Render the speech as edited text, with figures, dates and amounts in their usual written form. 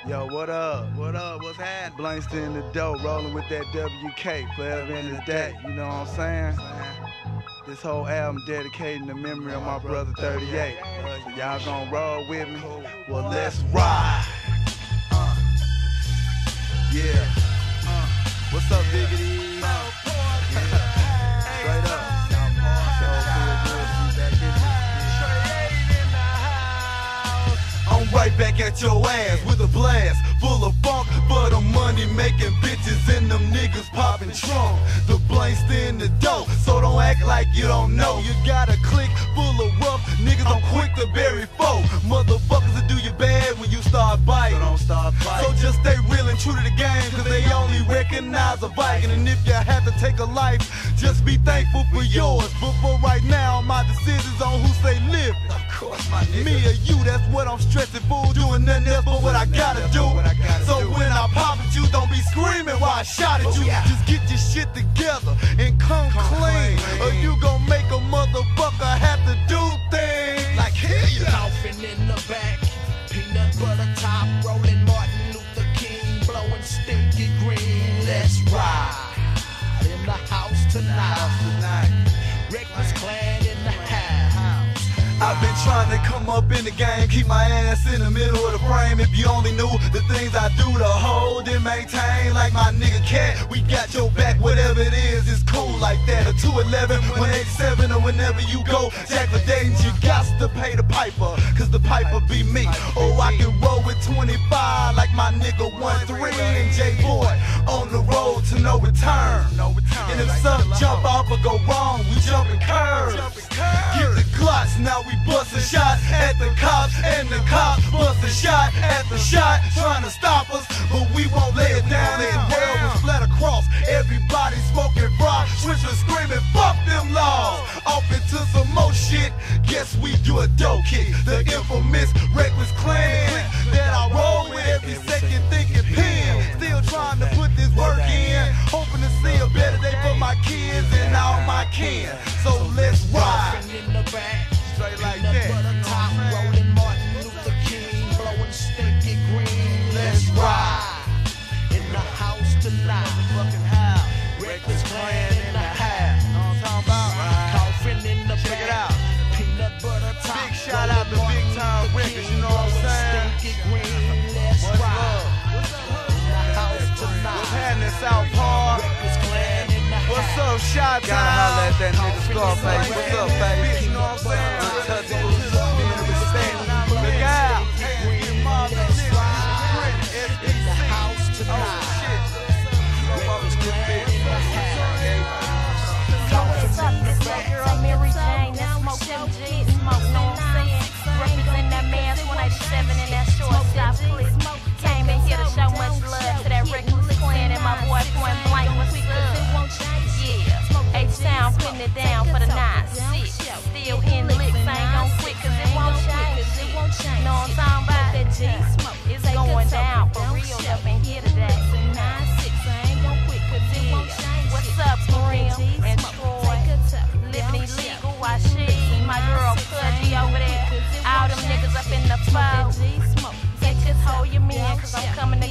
Yo, what up? What up? What's happening? Blankster in the dough, rolling with that WK, forever in the day. You know what I'm saying? This whole album dedicating the memory of my brother 38. So y'all gonna roll with me? Well, let's ride. Yeah. What's up, Biggity? Straight up. I'm right back at your ass with a blast full of funk for the money making bitches and them niggas popping trunk. The Blankster in the dough, so don't act like you don't know. You got a clique full of rough niggas, I'm quick to bury foe. Motherfuckers will do you bad when you start biting. So don't start biting. So just stay real and true to the game, cause they only recognize a Viking. And if you have to take a life, just be thankful for yours. But for right now, my decisions on who stay living. Of course, my nigga. Me or you, that's what I'm stressing for. Doing nothing else but what I gotta do. So when I pop at you, don't be screaming while I shot at you. Just get your shit together and come clean, or you gon' make a motherfucker have to do things like hell yeah. Coffin in the back, peanut butter top, rolling Martin Luther King, blowing stinky green. Let's ride in the house tonight. Reckless Clan in the house. I've been trying to come up in the game, keep my ass in the middle of the frame. If you only knew the things I do to hold and maintain, like my nigga Cat, we got your back, whatever it is, it's cool like that. A 211, 187, or whenever you go, Jack for days, you got to pay the piper, cause the piper be me. Or I can roll with 25 like my nigga 1-3 and J-Boy on the road to no return. And if something jump off or go wrong, we jumping curves. Get the Glocks, now we bustin' shots at the cops, and the cops bustin' shot at the shot, trying to stop us, but we won't lay it down. And the world was flat across, everybody smoking rock, switching, screaming, fuck them laws. Off into some more shit, guess we do a dope kick. The infamous Reckless Clan that I roll with every second, thinking pen. Still trying to put this work in, hoping to see a better day for my kids and all my kin. So let's ride. Straight like that. Top rolling Martin Luther King, blowing stinky green. Let's ride in the house tonight. Fucking house. Reckless Clan in the house. Know what I'm talking about? Coffin in the Check it back. out. Peanut butter top. Big shout out to Big Time Records, you know what I'm saying? Stinky green. Let's Much ride love. in the house tonight. What's happening, South Park? Reckless Clan in the house. What's up, Shot Town? Gotta holler at that nigga Scarface. What's up, baby? You know what I'm saying? Untouchables, being respect. Look out. In the house tonight. What's up? This my girl Mary Jane. That smoke them G's, smoke, know what I'm saying? Represent that man's 187 in that shortstop clip. Came in here to show much love to that Reckless Clan and my boy Point Blank. What's up? Yeah, H-Town putting it down for the 9-6. Still in licks, I ain't gon' quit cause it won't change. Know what I'm talking about? It's going down for real up in here today. What's up, Kareem and Troy? Living illegal, why she? My girl Pudgy over there. All them niggas up in the foe. Say just hold your man, cause I'm coming